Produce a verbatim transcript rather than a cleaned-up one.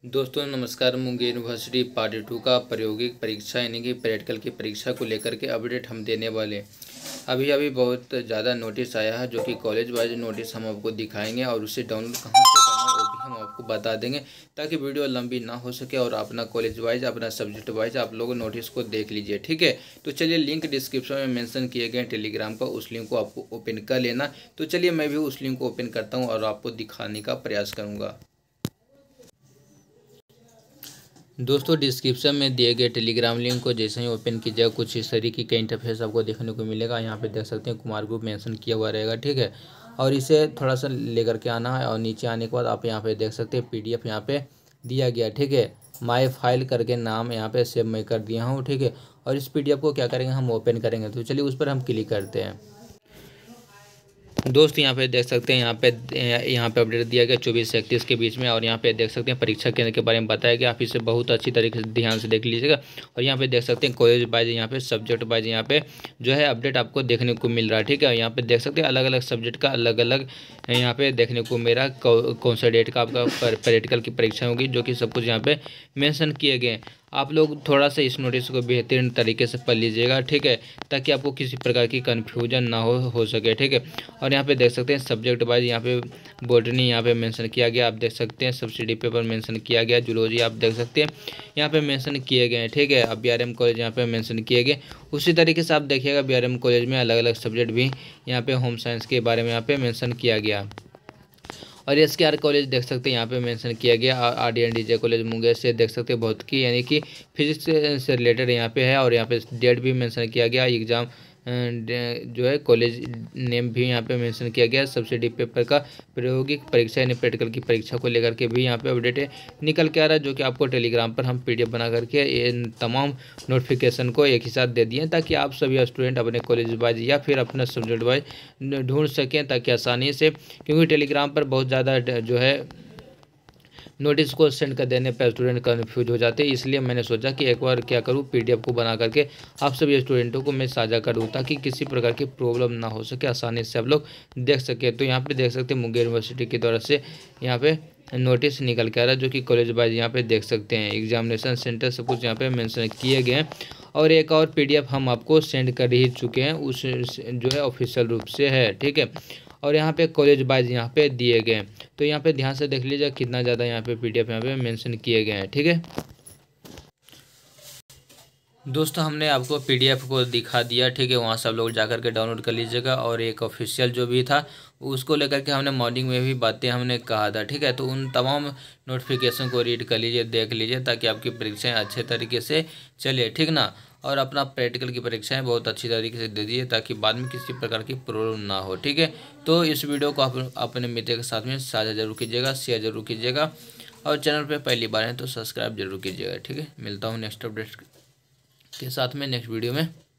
दोस्तों नमस्कार। Munger university part two का प्रायोगिक परीक्षा यानी कि प्रैक्टिकल की परीक्षा को लेकर के अपडेट हम देने वाले हैं। अभी अभी बहुत ज़्यादा नोटिस आया है जो कि कॉलेज वाइज नोटिस हम आपको दिखाएंगे और उसे डाउनलोड कहाँ से करना है वो भी हम आपको बता देंगे, ताकि वीडियो लंबी ना हो सके और अपना कॉलेज वाइज अपना सब्जेक्ट वाइज आप लोग नोटिस को देख लीजिए। ठीक है, तो चलिए लिंक डिस्क्रिप्शन में मेंशन किए गए टेलीग्राम का, उस लिंक को आपको ओपन कर लेना। तो चलिए मैं भी उस लिंक को ओपन करता हूँ और आपको दिखाने का प्रयास करूँगा। दोस्तों डिस्क्रिप्शन में दिए गए टेलीग्राम लिंक को जैसे ही ओपन कीजिएगा कुछ इस तरीके का इंटरफेस आपको देखने को मिलेगा। यहाँ पे देख सकते हैं कुमार ग्रुप मेंशन किया हुआ रहेगा। ठीक है, और इसे थोड़ा सा लेकर के आना है और नीचे आने के बाद आप यहाँ पे देख सकते हैं पीडीएफ यहाँ पे दिया गया। ठीक है, माई फाइल करके नाम यहाँ पे सेव मैं कर दिया हूँ। ठीक है, और इस पीडीएफ को क्या करेंगे, हम ओपन करेंगे। तो चलिए उस पर हम क्लिक करते हैं। दोस्त यहाँ पे देख सकते हैं यहाँ पे यहाँ पे अपडेट दिया गया चौबीस से इकतीस के बीच में, और यहाँ पे देख सकते हैं परीक्षा केंद्र के बारे में बताया गया। आप इसे बहुत अच्छी तरीके से ध्यान से देख लीजिएगा। और यहाँ पे देख सकते हैं कॉलेज वाइज, यहाँ पे सब्जेक्ट वाइज यहाँ पे जो है अपडेट आपको देखने को मिल रहा है। ठीक है, यहाँ पे देख सकते हैं अलग अलग सब्जेक्ट का अलग अलग यहाँ पे देखने को मेरा कौन सा डेट का आपका प्रैक्टिकल की परीक्षा होगी, जो कि सब कुछ यहाँ पे मेंशन किए गए हैं। आप लोग थोड़ा सा इस नोटिस को बेहतरीन तरीके से पढ़ लीजिएगा। ठीक है, ताकि आपको किसी प्रकार की कन्फ्यूजन ना हो हो सके। ठीक है, और यहाँ पे देख सकते हैं सब्जेक्ट वाइज यहाँ पे बॉटनी यहाँ पे मेंशन किया गया। आप देख सकते हैं सब्सिडी पेपर मेंशन किया गया। जूलॉजी आप देख सकते हैं यहाँ पे मेंशन किए गए हैं। ठीक है, अब बी आर एम कॉलेज यहाँ पे मेंशन किए गए। उसी तरीके से आप देखिएगा बी आर एम कॉलेज में अलग अलग सब्जेक्ट भी यहाँ पे होम साइंस के बारे में यहाँ पे मेंशन किया गया। और एस के आर कॉलेज देख सकते हैं यहाँ पे मेंशन किया गया। R D and D J college Munger से देख सकते हैं भौतिकी यानी कि फिजिक्स से रिलेटेड यहाँ पे है, और यहाँ पे डेट भी मेंशन किया गया। एग्जाम जो है कॉलेज नेम भी यहाँ पे मेंशन किया गया। सब्सिडी पेपर का प्रायोगिक परीक्षा यानी प्रैक्टिकल की परीक्षा को लेकर के भी यहाँ पे अपडेट निकल के आ रहा है, जो कि आपको टेलीग्राम पर हम पीडीएफ बना करके इन तमाम नोटिफिकेशन को एक ही साथ दे दिए, ताकि आप सभी स्टूडेंट अपने कॉलेज वाइज या फिर अपना सब्जेक्ट वाइज ढूंढ सकें, ताकि आसानी से, क्योंकि टेलीग्राम पर बहुत ज़्यादा जो है नोटिस को सेंड कर देने पर स्टूडेंट कन्फ्यूज हो जाते हैं। इसलिए मैंने सोचा कि एक बार क्या करूं, पीडीएफ को बना करके आप सभी स्टूडेंटों को मैं साझा करूं, ताकि किसी प्रकार की प्रॉब्लम ना हो सके, आसानी से आप लोग देख सके। तो यहाँ पे देख सकते हैं मुंगेर यूनिवर्सिटी की तरफ से यहाँ पे नोटिस निकल के आ रहा है, जो कि कॉलेज वाइज यहाँ पे देख सकते हैं एग्जामिनेशन सेंटर सब कुछ यहाँ पे मेंशन किए गए हैं। और एक और पीडीएफ हम आपको सेंड कर ही चुके हैं, उस जो है ऑफिशियल रूप से है। ठीक है, और यहाँ पे कॉलेज वाइज यहाँ पे दिए गए हैं। तो यहाँ पे ध्यान से देख लीजिए कितना ज़्यादा यहाँ पे पीडीएफ यहाँ पे मेंशन किए गए हैं। ठीक है दोस्तों, हमने आपको पीडीएफ को दिखा दिया। ठीक है, वहाँ से आप लोग जाकर के डाउनलोड कर लीजिएगा। और एक ऑफिशियल जो भी था उसको लेकर के हमने मॉर्निंग में भी बातें हमने कहा था। ठीक है, तो उन तमाम नोटिफिकेशन को रीड कर लीजिए, देख लीजिए, ताकि आपकी परीक्षाएं अच्छे तरीके से चले। ठीक ना, और अपना प्रैक्टिकल की परीक्षाएं बहुत अच्छी तरीके से दे दीजिए, ताकि बाद में किसी प्रकार की प्रॉब्लम ना हो। ठीक है, तो इस वीडियो को आप अपने मित्र के साथ में साझा जरूर कीजिएगा, शेयर जरूर कीजिएगा, और चैनल पे पहली बार है तो सब्सक्राइब जरूर कीजिएगा। ठीक है, मिलता हूँ नेक्स्ट अपडेट के साथ में नेक्स्ट वीडियो में।